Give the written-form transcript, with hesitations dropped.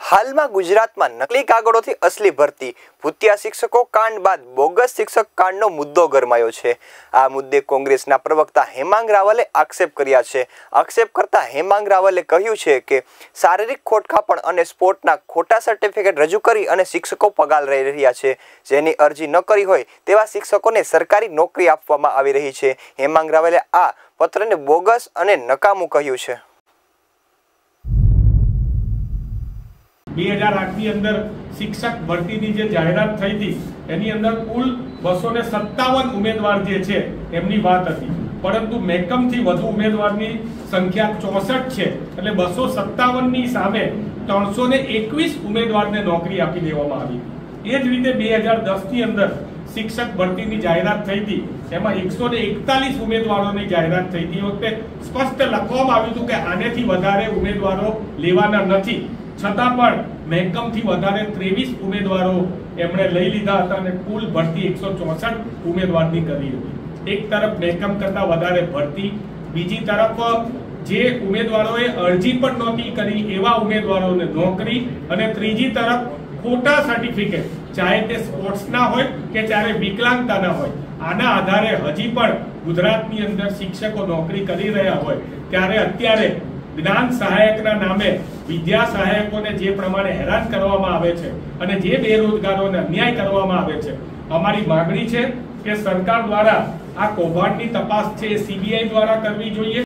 હાલમાં ગુજરાતમાં નકલી કાગળોથી અસલી ભરતી ભૂતિયા શિક્ષકો કાંડ બાદ બોગસ શિક્ષક કાંડનો મુદ્દો ગરમાયો છે। આ મુદ્દે કોંગ્રેસના પ્રવક્તા હેમાંગ રાવલે આક્ષેપ કર્યા છે। આક્ષેપ કરતા હેમાંગ રાવલે કહ્યું છે કે શારીરિક ખોટખાપણ અને સ્પોર્ટના ખોટા સર્ટિફિકેટ રજૂ કરી અને શિક્ષકો પગાર લઈ રહ્યા છે। જેની અરજી ન કરી હોય તેવા શિક્ષકોને સરકારી નોકરી આપવામાં આવી રહી છે। હેમાંગ રાવલે આ પત્રને બોગસ અને નકામું કહ્યું છે। 2008 ની અંદર શિક્ષક ભરતીની જે જાહેરાત થઈ હતી એની અંદર કુલ 257 ઉમેદવાર જે છે એમની વાત હતી, પરંતુ મહેકમથી વધુ ઉમેદવારની સંખ્યા 64 છે, એટલે 257 ની સામે 321 ઉમેદવારને નોકરી આપી દેવામાં આવી। એ જ રીતે 2010 ની અંદર શિક્ષક ભરતીની જાહેરાત થઈ હતી, એમાં 141 ઉમેદવારોની જાહેરાત થઈ હતી। એ વખતે સ્પષ્ટ લખવામાં આવ્યું હતું કે આનેથી વધારે ઉમેદવારો લેવાના નથી, છતાં પણ મહેકમથી વધારે 23 ઉમેદવારો એમણે લઈ લીધા હતા અને કુલ ભરતી 164 ઉમેદવારની કરી હતી। એક તરફ મહેકમ કરતા વધારે ભરતી, બીજી તરફ જે ઉમેદવારોએ અરજી પણ નહોતી કરી એવા ઉમેદવારોને નોકરી, અને ત્રીજી તરફ ખોટા સર્ટિફિકેટ, ચાહે તે સ્પોર્ટ્સના હોય કે ચાહે વિકલાંગતાના હોય, આના આધારે હજી પણ ગુજરાતની અંદર શિક્ષકો નોકરી કરી રહ્યા હોય ત્યારે અત્યારે જ્ઞાન સહાયકના નામે વિદ્યા સહાયકોને જે પ્રમાણે હેરાન કરવામાં આવે છે અને જે બેરોજગારોને અન્યાય કરવામાં આવે છે, અમારી માંગણી છે કે સરકાર દ્વારા આ કૌભાંડની તપાસ છે સીબીઆઈ દ્વારા કરવી જોઈએ।